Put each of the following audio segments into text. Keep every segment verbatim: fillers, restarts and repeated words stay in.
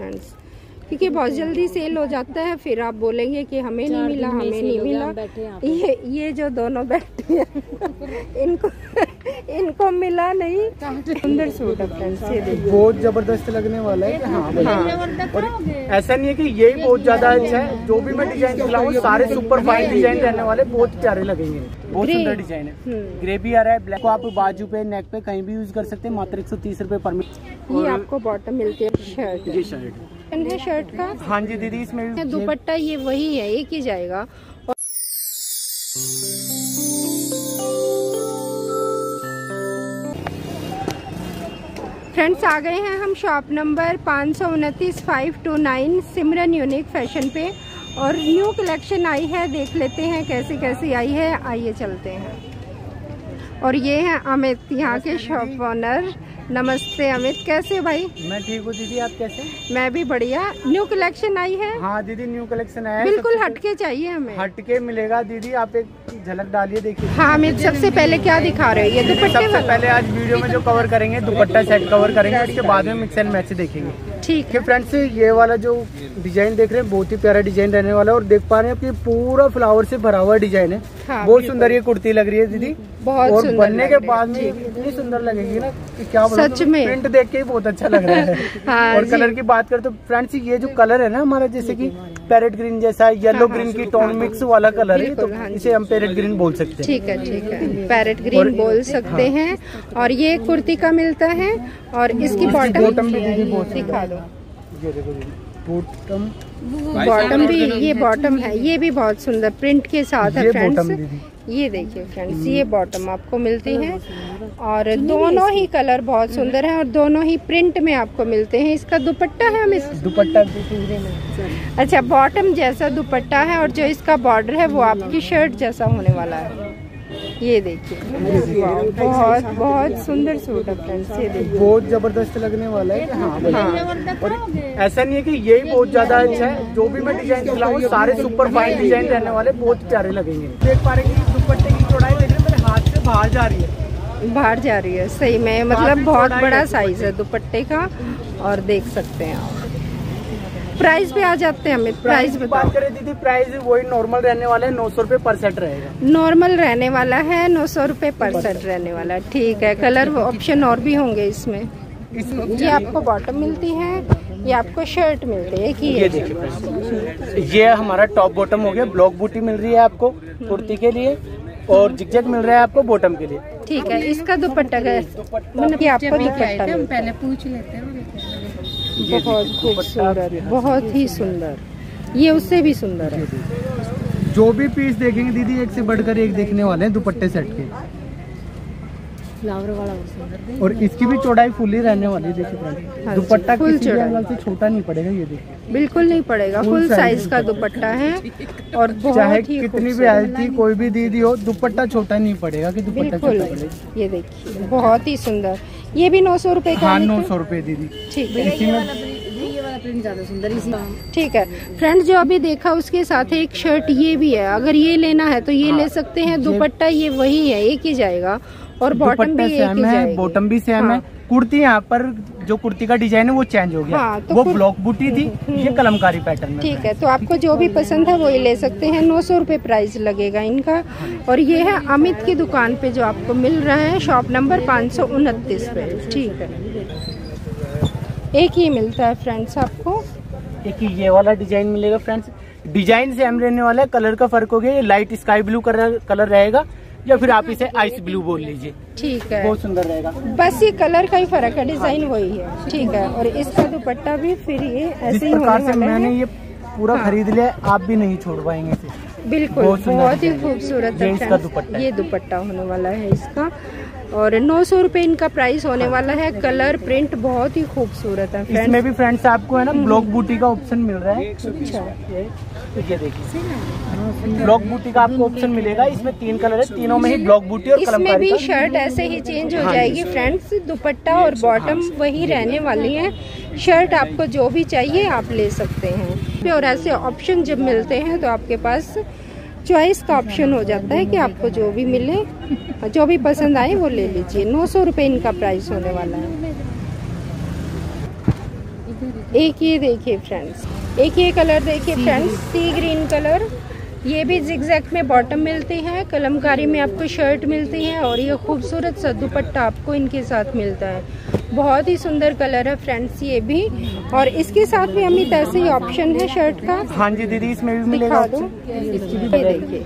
Friends, क्योंकि बहुत जल्दी सेल हो जाता है, फिर आप बोलेंगे कि हमें नहीं मिला, हमें नहीं मिला। ये ये जो दोनों बैठे हैं इनको इनको मिला नहीं। सुंदर सूट है फ्रेंड्स, ये देखिए बहुत जबरदस्त लगने वाला है। हाँ, हाँ। और ऐसा नहीं है कि यही बहुत ज्यादा अच्छा है, जो भी मैं डिजाइन दिखाऊँ सारे सुपर फाइन डिजाइन रहने वाले, बहुत प्यारे लगेंगे। बहुत सुंदर डिजाइन है, ग्रे भी आ रहा है, ब्लैक को आप बाजू पे नेक पे कहीं भी यूज कर सकते हैं। मात्र एक सौ तीस रूपए पर मीटर। ये आपको बॉटम मिलती है। शर्ट ये शर्ट है शर्ट का। हाँ जी दीदी, इसमें दुपट्टा ये वही है, एक ही जाएगा। और फ्रेंड्स आ गए हैं हम शॉप नंबर पाँच सौ उनतीस five two nine Simran unique fashion पे, और न्यू कलेक्शन आई है, देख लेते हैं कैसी कैसी आई है। आइए चलते हैं। और ये है अमित, यहाँ के शॉप ओनर। नमस्ते अमित, कैसे हो भाई? मैं ठीक हूँ दीदी, आप कैसे? मैं भी बढ़िया। न्यू कलेक्शन आई है? हाँ दीदी, न्यू कलेक्शन आया है। बिल्कुल हटके चाहिए हमें। हटके मिलेगा दीदी, आप एक झलक डालिए, देखिए। हाँ अमित, सबसे पहले क्या दिखा रहे हो? ये दुपट्टे सबसे पहले आज वीडियो में जो कवर करेंगे दुपट्टा सेट कवर करेंगे, उसके बाद में मिक्स एंड मैच देखेंगे। ठीक है फ्रेंड्स, ये वाला जो डिजाइन देख रहे हैं बहुत ही प्यारा डिजाइन रहने वाला है, और देख पा रहे हैं कि पूरा फ्लावर से भरा हुआ डिजाइन है। हाँ, बहुत सुंदर ये कुर्ती लग रही है दीदी, बहुत और बनने के बाद में इतनी सुंदर लगेगी ना कि क्या बोलूं, सच में प्रिंट देख के ही बहुत अच्छा लग रहा है। हाँ, और कलर की बात करें तो फ्रेंड्स, ये जो कलर है ना हमारा, जैसे कि पैरेट ग्रीन जैसा येलो हाँ, ग्रीन की टोन मिक्स वाला कलर है, तो हाँ, इसे हम पैरेट ग्रीन बोल सकते हैं। ठीक है ठीक है, पैरेट ग्रीन बोल सकते हाँ, हैं। और ये कुर्ती का मिलता है, और इसकी बॉटम भी दिखा दो। बॉटम बॉटम भी, ये बॉटम है, ये भी बहुत सुंदर प्रिंट के साथ है फ्रेंड्स। ये देखिए फ्रेंड्स, ये बॉटम आपको मिलती है, और दोनों ही कलर बहुत सुंदर हैं, और दोनों ही प्रिंट में आपको मिलते हैं। इसका दुपट्टा है, हम इस दुपट्टा अच्छा बॉटम जैसा दुपट्टा है, और जो इसका बॉर्डर है वो आपकी शर्ट जैसा होने वाला है। ये देखिए बहुत बहुत सुंदर सूट है फ्रेंड्स, ये देखिए बहुत जबरदस्त लगने वाला है। हाँ, हाँ। और ऐसा नहीं है कि यही बहुत ज्यादा अच्छा है, जो भी मैं डिजाइन दिखाऊँ सारे सुपर फाइन डिजाइन रहने वाले, बहुत प्यारे लगेंगे। देख पा रहे हैं दुपट्टे की चौड़ाई देख रहे हैं, मेरे हाथ से बाहर जा रही है, बाहर जा रही है सही में, मतलब बहुत बड़ा साइज है दुपट्टे का, और देख सकते हैं आप। प्राइस पे आ जाते हैं हमें, प्राइस की बात करें दीदी, प्राइस वही नॉर्मल रहने वाला है, नौ सौ रूपये पर सेट रहेगा। नॉर्मल रहने वाला है, नौ सौ रूपये पर सेट रहने वाला है। ठीक है, कलर ऑप्शन और भी होंगे इसमें। ये आपको बॉटम मिलती है, ये आपको शर्ट मिलती है कि ये देखिए, ये हमारा टॉप बॉटम हो गया। ब्लॉक बूटी मिल रही है आपको कुर्ती के लिए, और जिगजैग मिल रहा है आपको बॉटम के लिए। ठीक है, इसका दुपट्टा मतलब कि आपको दुपट्टा पहले पूछ लेते हैं। बहुत खूबसूरत, बहुत ही सुंदर, ये उससे भी सुंदर है। जो भी पीस देखेंगे दीदी, एक से बढ़कर एक देखने वाले हैं दुपट्टे सेट के। फ्लावर वाला सुंदर, और इसकी भी चौड़ाई फुल ही रहने वाली है। देखिए दुपट्टा किसी एंगल से छोटा नहीं पड़ेगा, ये देखिए बिल्कुल नहीं पड़ेगा, फुल साइज का दुपट्टा है, और चाहे कितनी भी हेल्थी कोई भी दीदी हो, दुपट्टा छोटा नहीं पड़ेगा कि दुपट्टा छोटा पड़ेगा। ये देखिए बहुत ही सुंदर, ये भी नौ सौ रूपये का। हाँ नौ सौ रूपये दीदी। ठीक है, ज्यादा सुंदर इसमें। ठीक है फ्रेंड्स, जो अभी देखा उसके साथ एक शर्ट ये भी है, अगर ये लेना है तो ये हाँ, ले सकते हैं। दुपट्टा ये वही है, एक ही जाएगा, और बॉटम भी एक ही जाएगी। बॉटम भी सेम है। कुर्ती यहाँ पर जो कुर्ती का डिजाइन है वो चेंज हो गया। हाँ, तो वो ब्लॉक बूटी थी, ये कलमकारी पैटर्न में। ठीक है, तो आपको जो भी पसंद है वो ही ले सकते हैं। नौ सौ रूपये प्राइस लगेगा इनका। और ये है अमित की दुकान पे जो आपको मिल रहा है, शॉप नंबर पाँच सौ उनतीस पे। ठीक है, एक ही मिलता है फ्रेंड्स आपको। एक ही ये वाला डिजाइन मिलेगा फ्रेंड्स, डिजाइन सेम रहने वाला है, कलर का फर्क हो गया। ये light sky blue colour colour रहेगा, या फिर आप इसे आइस ब्लू बोल लीजिए। ठीक है, बहुत सुंदर रहेगा। बस ये कलर का ही फर्क है, डिजाइन वही है। ठीक है, और इसका दुपट्टा भी फिर ये ऐसे ही होने वाला है। मैंने ये पूरा हाँ, खरीद लिया, आप भी नहीं छोड़ पाएंगे इसे। बिल्कुल, बहुत ही खूबसूरत है इसका दुपट्टा। ये दुपट्टा होने वाला है इसका, और नौ सौ रूपये इनका प्राइस होने वाला है। कलर प्रिंट बहुत ही खूबसूरत है। इसमें भी फ्रेंड्स आपको है ना ब्लॉक बूटी का ऑप्शन मिल रहा है। अच्छा, ये देखिए ब्लॉक बूटी का आपको ऑप्शन मिलेगा। इसमें तीन कलर है, तीनों में ही ब्लॉक बूटी और इसमें भी शर्ट ऐसे ही चेंज हो जाएगी फ्रेंड्स। दुपट्टा और बॉटम वही रहने वाली है। शर्ट आपको जो भी चाहिए आप ले सकते हैं। और ऐसे ऑप्शन जब मिलते हैं तो आपके पास चॉइस का ऑप्शन हो जाता है कि आपको जो भी मिले, जो भी पसंद आए वो ले लीजिए। नौ सौ रुपये इनका प्राइस होने वाला है। एक ये देखिए फ्रेंड्स, एक ये कलर देखिए फ्रेंड्स, सी ग्रीन कलर। ये भी जिगजैग में बॉटम मिलती है, कलमकारी में आपको शर्ट मिलती है और ये खूबसूरत सा दुपट्टा आपको इनके साथ मिलता है। बहुत ही सुंदर कलर है फ्रेंड्स ये भी। और इसके साथ भी अमित ऐसे ही ऑप्शन है शर्ट का। हाँ जी दीदी, इसमें भी मिलेगा। दिखा दो, ये देखिए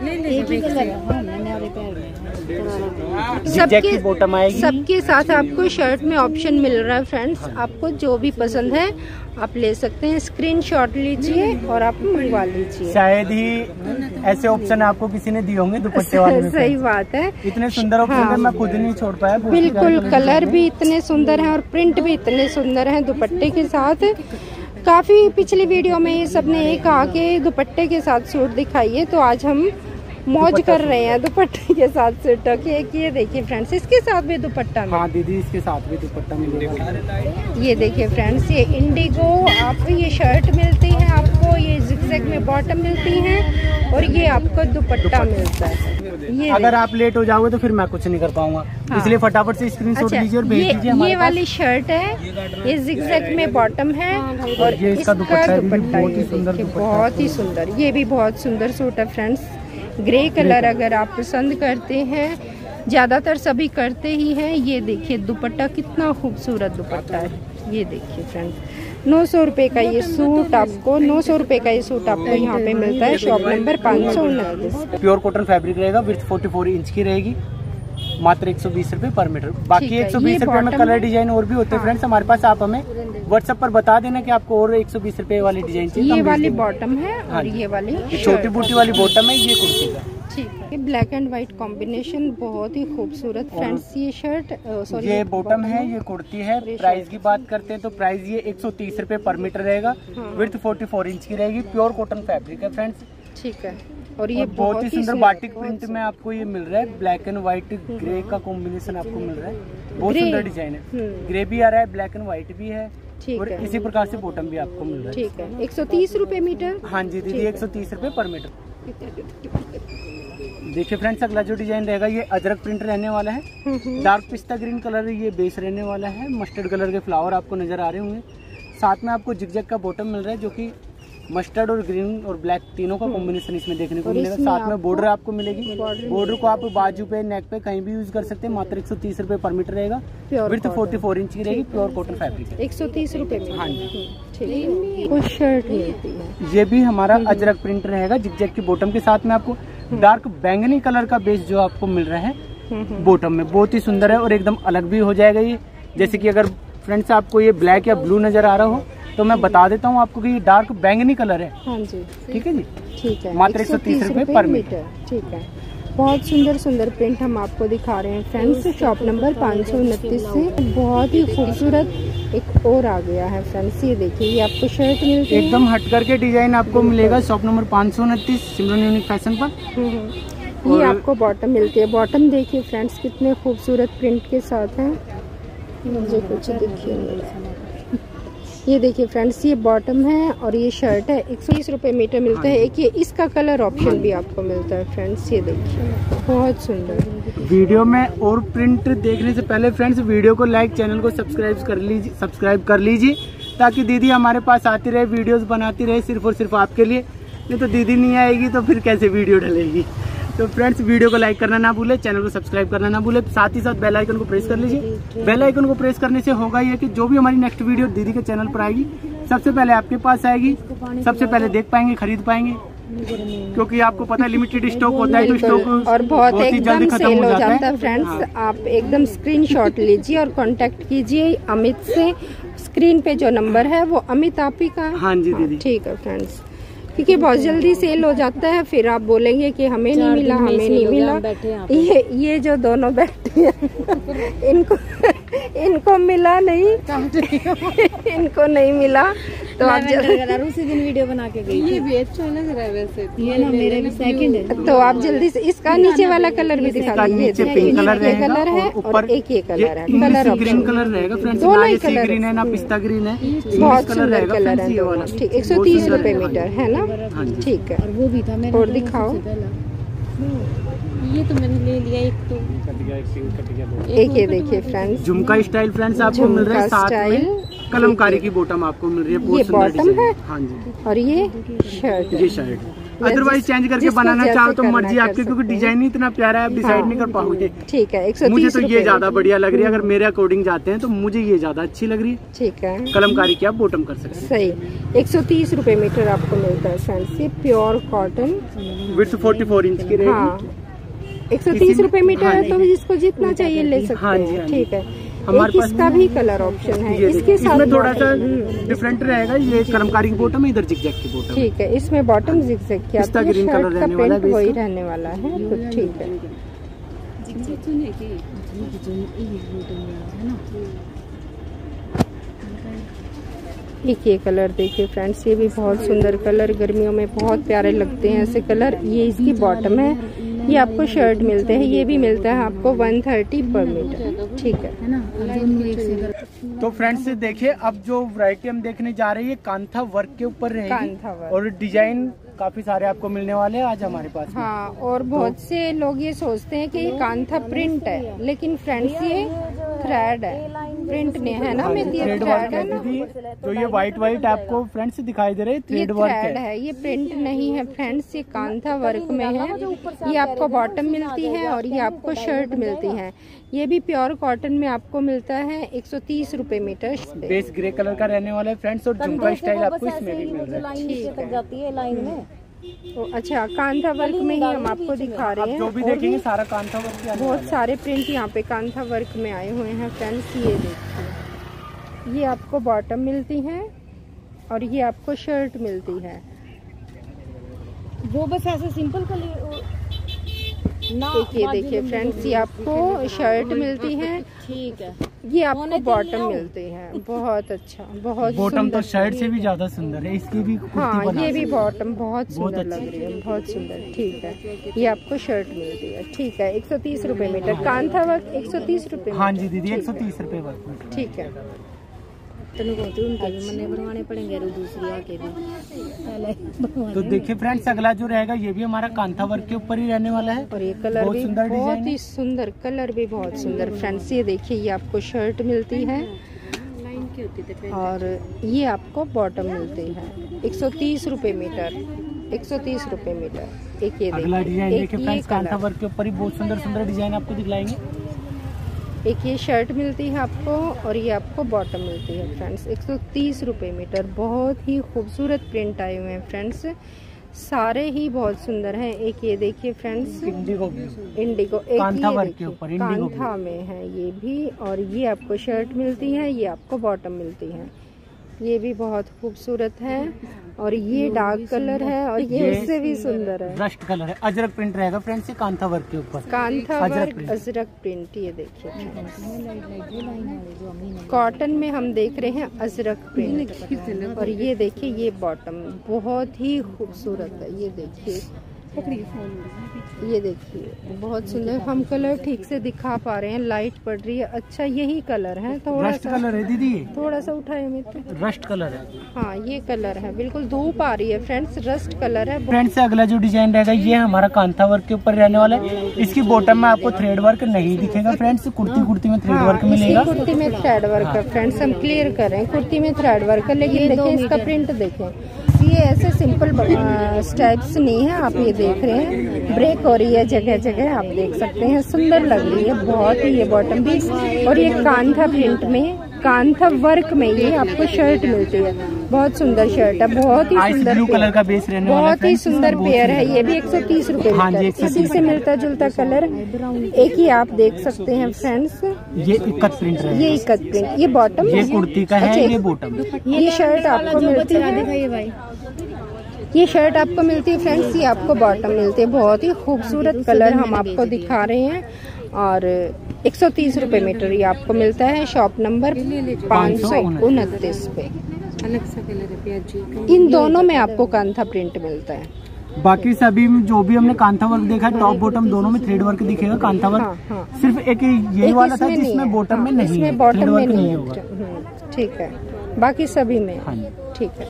सबके बॉटम आएगी। सबके साथ आपको शर्ट में ऑप्शन मिल रहा है फ्रेंड्स। आपको जो भी पसंद है आप ले सकते हैं, स्क्रीनशॉट लीजिए और आप मंगवा लीजिए। शायद ही ऐसे ऑप्शन आपको किसी ने दिए होंगे दुपट्टे वाले में। सही बात है, इतने सुंदर ऑप्शन हाँ, मैं खुद नहीं छोड़ पाया। बिल्कुल, कलर भी इतने सुंदर हैं और प्रिंट भी इतने सुंदर हैं दुपट्टे के साथ। काफी पिछली वीडियो में ये सबने एक आके दुपट्टे के साथ सूट दिखाई है, तो आज हम मौज कर रहे हैं दुपट्टे के साथ सूटों की। एक ये देखिए फ्रेंड्स, इसके साथ भी दुपट्टा। हाँ दीदी, इसके साथ भी दुपट्टा मिलेगा। ये देखिए फ्रेंड्स, ये इंडिगो आप ये शर्ट मिलती है आपको, ये जिगजैग में बॉटम मिलती है और ये आपको दुपट्टा मिलता है। ये अगर आप लेट हो जाओगे तो फिर मैं कुछ नहीं कर पाऊंगा। हाँ। इसलिए फटाफट से स्क्रीनशॉट लीजिए और भेज दीजिए। ये, ये वाली शर्ट है, ये जिगजैग में बॉटम है और ये इसका दुपट्टा बहुत ही सुंदर, बहुत ही सुंदर। ये भी बहुत सुंदर सूट है फ्रेंड्स। ग्रे कलर अगर आप पसंद करते हैं, ज्यादातर सभी करते ही हैं। ये देखिए दुपट्टा कितना खूबसूरत दुपट्टा है। ये देखिए फ्रेंड्स, नौ सौ रुपये का ये सूट आपको नौ सौ रुपये का ये सूट आपको यहाँ पे मिलता है। शॉप नंबर पाँच सौ उनतीस। प्योर कॉटन फैब्रिक रहेगा, विड्थ चौवालीस इंच की रहेगी, मात्र एक सौ बीस रुपए पर मीटर। बाकी एक सौ बीस रुपए में कलर डिजाइन और भी होते हैं फ्रेंड्स हमारे पास। आप हमें व्हाट्सएप पर बता देना कि आपको और एक सौ बीस रुपए वाली डिजाइन चाहिए। ये वाली बॉटम है और ये वाली छोटी बूटी वाली बॉटम है, ये कुर्ती का। ठीक है, ब्लैक एंड व्हाइट कॉम्बिनेशन बहुत ही खूबसूरत फ्रेंड्स। ये शर्ट सॉरी ये बॉटम है, ये कुर्ती है। प्राइस की बात करते हैं तो प्राइस ये एक सौ तीस रुपए पर मीटर रहेगा, विड्थ चौवालीस इंच की रहेगी। प्योर कॉटन फैब्रिक है फ्रेंड्स। ठीक है, और ये बहुत ही सुंदर बाटिक प्रिंट में आपको ये मिल रहा है। ब्लैक एंड व्हाइट ग्रे का कॉम्बिनेशन आपको मिल रहा है, बहुत सुंदर डिजाइन है। ग्रे भी आ रहा है, ब्लैक एंड व्हाइट भी है और इसी प्रकार से बॉटम भी आपको मिल रहा है। ठीक है, एक सौ तीस रुपए मीटर। हाँ जी दीदी, एक सौ तीस रुपए पर मीटर। देखिए फ्रेंड्स, अगला जो डिजाइन रहेगा ये अजरक प्रिंट रहने वाला है। डार्क पिस्ता ग्रीन कलर ये बेस रहने वाला है। मस्टर्ड कलर के फ्लावर आपको नजर आ रहे होंगे। साथ में आपको जिगजैग का बॉटम मिल रहा है, जो कि मस्टर्ड और ग्रीन और ब्लैक तीनों का कॉम्बिनेशन इसमें देखने को मिलेगा। साथ में बॉर्डर आपको मिलेगी। बॉर्डर को आप बाजू पे, नेक पे कहीं भी यूज कर सकते हैं। मात्र एक सौ तीस रुपए पर मीटर रहेगा, विड्थ चौवालीस इंच की रहेगी। प्योर कॉटन फैब्रिक है, एक सौ तीस रुपए में। हाँ जी, ठीक है। कुछ शर्ट मिलती है, ये भी हमारा अजरक प्रिंट रहेगा जिगजैग की बॉटम के साथ में। आपको डार्क बैंगनी कलर का बेस जो आपको मिल रहा है बॉटम में, बहुत ही सुंदर है और एकदम अलग भी हो जाएगा ये। जैसे कि अगर फ्रेंड्स आपको ये ब्लैक या ब्लू नजर आ रहा हो तो मैं बता देता हूँ आपको कि ये डार्क बैंगनी कलर है। हाँ जी, ठीक है जी, ठीक है। मात्र एक सौ तीस रुपए पर मीटर। ठीक है, बहुत सुंदर सुंदर प्रिंट हम आपको दिखा रहे हैं फ्रेंड्स। शॉप नंबर पाँच सौ उनतीस से बहुत ही खूबसूरत एक और आ गया है फ्रेंड्स। ये देखिए, ये आपको शर्ट मिलती है, एकदम हट करके डिजाइन आपको मिलेगा। शॉप नंबर पाँच सौ उनतीस सिमरन यूनिक फैशन पर। ये आपको बॉटम मिलती है। बॉटम देखिए फ्रेंड्स, कितने खूबसूरत प्रिंट के साथ है। मुझे कुछ देखिए, ये देखिए फ्रेंड्स, ये बॉटम है और ये शर्ट है। एक सौ बीस रुपये मीटर मिलता है। एक ये इसका कलर ऑप्शन भी आपको मिलता है फ्रेंड्स। ये देखिए, बहुत सुंदर। वीडियो में और प्रिंट देखने से पहले फ्रेंड्स वीडियो को लाइक, चैनल को सब्सक्राइब कर लीजिए सब्सक्राइब कर लीजिए ताकि दीदी हमारे पास आती रहे, वीडियोस बनाती रहे सिर्फ और सिर्फ आपके लिए। नहीं तो दीदी नहीं आएगी तो फिर कैसे वीडियो डलेगी। तो फ्रेंड्स वीडियो को लाइक करना ना भूले, चैनल को सब्सक्राइब करना ना भूले, साथ ही साथ बेल आइकन को प्रेस कर लीजिए। बेल आइकन को प्रेस करने से होगा ये कि जो भी हमारी नेक्स्ट वीडियो दीदी के चैनल पर आएगी सबसे पहले आपके पास आएगी, सबसे पहले देख पाएंगे, खरीद पाएंगे। क्योंकि आपको पता है लिमिटेड स्टॉक होता है तो स्टॉक और बहुत, बहुत एकदम सेल हो जाता है फ्रेंड्स। हाँ। आप एकदम स्क्रीनशॉट लीजिए और कांटेक्ट कीजिए अमित से। स्क्रीन पे जो नंबर है वो अमित आप ही का है। हाँ जी दीदी, ठीक है फ्रेंड्स, क्योंकि बहुत जल्दी सेल हो जाता है, फिर आप बोलेंगे कि हमें नहीं मिला, हमें नहीं मिला। ये ये जो दोनों बैठे हैं इनको इनको मिला नहीं इनको नहीं मिला तो आप जल्दी उसी दिन वीडियो बना के गई। ये भी अच्छा लग रहा है वैसे, ये ना मेरे भी सेकंड है। तो आप जल्दी से इसका नीचे वाला कलर भी दिखा दीजिए। नीचे पिंक कलर ये कलर है और एक ये कलर है। कलर ग्रीन कलर रहेगा फ्रेंड्स, दोनों ही कलर ग्रीन है ना पिस्ता ग्रीन है। बहुत सुंदर कलर है दोनों। ठीक, एक सौ तीस रुपए मीटर है ना। ठीक है, और वो भी था मेरे और दिखाओ। ये तो मैंने ले लिया एक, तो एक ये देखिए फ्रेंड्स, झुमका स्टाइल फ्रेंड्स आपको मिल रहा है साथ में। कलमकारी की बॉटम आपको मिल रही है, बहुत ये सुंदर बॉटम डिजाइन है हाँ जी। और ये शर्ट ये शर्ट अदरवाइज चेंज करके बनाना चाहो तो मर्जी आपकी, क्योंकि डिजाइन ही इतना प्यारा है, आप डिसाइड हाँ, नहीं कर पाओगे। ठीक है। एक सौ तीस मुझे तो ये ज्यादा बढ़िया लग रही है, अगर मेरे अकॉर्डिंग जाते हैं तो मुझे ये ज्यादा अच्छी लग रही है। ठीक है, कलमकारी की आप बॉटम कर सकते हैं। सही। एक सौ तीस रुपए मीटर आपको मिलता है फ्रेंड्स, ये प्योर कॉटन, विड्थ चौवालीस इंच की रहेगी। हाँ, एक सौ तीस रुपए मीटर है तो जिसको जितना चाहिए ले सकते हाँ जी, हैं। हाँ जी। ठीक है, हमारे एक पास इसका भी कलर ऑप्शन है, इसके साथ इसमें थोड़ा सा डिफरेंट रहेगा। ये कलमकारी की बॉटम है, इधर जिगजैग की बॉटम। ठीक है, इसमें बॉटम जिगजैग की आती है, ग्रीन कलर शर्ट का रहने वाला प्रिंट है वही इसका। रहने वाला है। तो ठीक है, एक ये कलर देखिए फ्रेंड्स, ये भी बहुत सुंदर कलर, गर्मियों में बहुत प्यारे लगते हैं ऐसे कलर। ये इसकी बॉटम है, ये आपको शर्ट मिलते हैं, ये भी मिलता है आपको वन थर्टी पर मीटर। ठीक है, तो फ्रेंड्स देखिए अब जो वैरायटी हम देखने जा रहे हैं, ये कांथा वर्क के ऊपर रहेगी, कांथा वर्क। और डिजाइन काफी सारे आपको मिलने वाले हैं आज हमारे पास। हाँ, और बहुत से लोग ये सोचते हैं कि ये कांथा प्रिंट है, लेकिन फ्रेंड्स ये थ्रेड है, प्रिंट नहीं है ना, मैं ये थ्रेड वर्क थ्रेड है है ना, दीदी, जो ये व्हाइट व्हाइट आपको फ्रेंड्स दिखाई दे रहे हैं, ये थ्रेड वर्क थ्रेड है। है, ये प्रिंट नहीं है फ्रेंड्स, ये कांथा वर्क में है। ये आपको बॉटम मिलती है और ये आपको शर्ट मिलती है। ये भी प्योर कॉटन में आपको मिलता है एक सौ तीस रुपए मीटर। बेस ग्रे कलर का रहने वाला है फ्रेंड्स, और झुमका स्टाइल आपको इसमें भी मिल रहा है। ठीक है, तो अच्छा कांथा वर्क में ही हम आपको दिखा रहे हैं। जो भी देखेंगे सारा कांथा वर्क के बहुत सारे प्रिंट यहाँ पे कांथा वर्क में आए हुए हैं फ्रेंड्स। ये देखिए, ये आपको बॉटम मिलती है और ये आपको शर्ट मिलती है। वो बस ऐसे सिंपल कलर देखिए देखिए फ्रेंड्स, ये आपको शर्ट मिलती है, ठीक है, ये आपको बॉटम मिलती है। बहुत अच्छा, बहुत बॉटम तो सुंदर। शर्ट से भी ज्यादा सुंदर है, इसकी भी कुर्ती हाँ, बना ये भी सकते हैं। बॉटम बहुत सुंदर अच्छी लग रही है, बहुत सुंदर। ठीक है, ये आपको शर्ट मिलती है। ठीक है, एक सौ तीस रुपए मीटर कांथा वर्क, एक सौ तीस रुपए। हाँ जी दीदी, एक सौ तीस रुपए वर्क। ठीक है, तेन को उनके भी मने बनवाने पड़ेंगे और दूसरी आके भी पहले। तो देखिए फ्रेंड्स, अगला जो रहेगा ये भी हमारा कांथा वर्क के ऊपर ही रहने वाला है, और ये कलर बहुत भी सुंदर बहुत डिजाइन ही है। सुंदर, कलर भी बहुत सुंदर फ्रेंड्स। ये देखिए, ये आपको शर्ट मिलती है और ये आपको बॉटम मिलती है। एक सौ तीस रुपए मीटर, एक सौ तीस रुपए मीटर। एक ये अगला डिजाइन देखिए, देखिए एक ये फ्रेंड्स, कांथा कलर, वर्क के ऊपर ही बहुत सुंदर सुंदर डिजाइन आपको दिखलाएंगे। एक ये शर्ट मिलती है आपको और ये आपको बॉटम मिलती है फ्रेंड्स। एक सौ तीस रुपए मीटर, बहुत ही खूबसूरत प्रिंट आए हुए हैं फ्रेंड्स, सारे ही बहुत सुंदर हैं। एक ये देखिए फ्रेंड्स, इंडिगो इंडिगो, एक कांथा ये वर्क के ऊपर देखिए इंडिगो कांथा में है ये भी, और ये आपको शर्ट मिलती है, ये आपको बॉटम मिलती है। ये भी बहुत खूबसूरत है और ये डार्क कलर है और ये उससे भी सुंदर है, रस्ट कलर है, अजरक प्रिंट रहेगा फ्रेंड्स, ये कांथा वर्क के ऊपर। Kantha Ajrak work print. Ajrak print. ये देखिए कॉटन में हम देख रहे हैं अजरक प्रिंट, और ये देखिए ये बॉटम बहुत ही खूबसूरत है। ये देखिए, ये देखिए बहुत सुंदर, हम कलर ठीक से दिखा पा रहे हैं, लाइट पड़ रही है। अच्छा यही कलर है, थोड़ा रस्ट सा कलर है दीदी, ये थोड़ा सा उठाए मित्र। रस्ट कलर है। हाँ, ये कलर है, बिल्कुल धूप आ रही है फ्रेंड्स, रस्ट कलर है। फ्रेंड्स अगला जो डिजाइन रहेगा ये हमारा कांथा वर्क के ऊपर रहने वाला है। इसकी बॉटम में आपको थ्रेड वर्क नहीं दिखेगा फ्रेंड्स, कुर्ती कुर्ती में थ्रेड हाँ, वर्क मिलेगा। इसकी कुर्ती में थ्रेड वर्क है फ्रेंड्स, हम क्लियर कर रहे हैं, कुर्ती में थ्रेड वर्क है। लेकिन देखिए इसका प्रिंट देखें, ये ऐसे सिंपल स्टेप्स नहीं है, आप ये देख रहे हैं ब्रेक हो रही है जगह जगह, आप देख सकते हैं, सुंदर लग रही है बहुत ही। ये बॉटम भी, और ये कांथा प्रिंट में, कांथा वर्क में ये आपको शर्ट मिलती है। बहुत सुंदर शर्ट है, बहुत ही सुंदर ब्लू कलर का बेस रहने वाला है, बहुत ही सुंदर पेयर है। ये भी एक सौ तीस रुपए हाँ जी, मीटर, इसी से मिलता जुलता कलर एक ही आप देख सकते हैं फ्रेंड्स। ये इकत प्रिंट रहेगा, ये इकत प्रिंट, ये बॉटम ये कुर्ती का है, अच्छा, ये बॉटम। ये शर्ट आपको मिलती है, ये शर्ट आपको मिलती है फ्रेंड्स, ये आपको बॉटम मिलती है। बहुत ही खूबसूरत कलर हम आपको दिखा रहे हैं, और एक सौ तीस रुपए मीटर ये आपको मिलता है शॉप नंबर पाँच सौ उनतीस पे। अलग सा कलर है प्याजी। इन दोनों में आपको कांथा प्रिंट मिलता है। बाकी सभी में जो भी हमने कांथा वर्क देखा है, टॉप बॉटम दोनों में थ्रेड वर्क दिखेगा। कांथा वर्क हाँ, हाँ। सिर्फ एक यही एक वाला था इसमें नहीं जिसमें है, बॉटम हाँ, में नहीं इसमें है, बॉटम थ्रेड में वर्क नहीं नहीं है। होगा। हम्म, ठीक है, बाकी सभी में हाँ जी। ठीक है।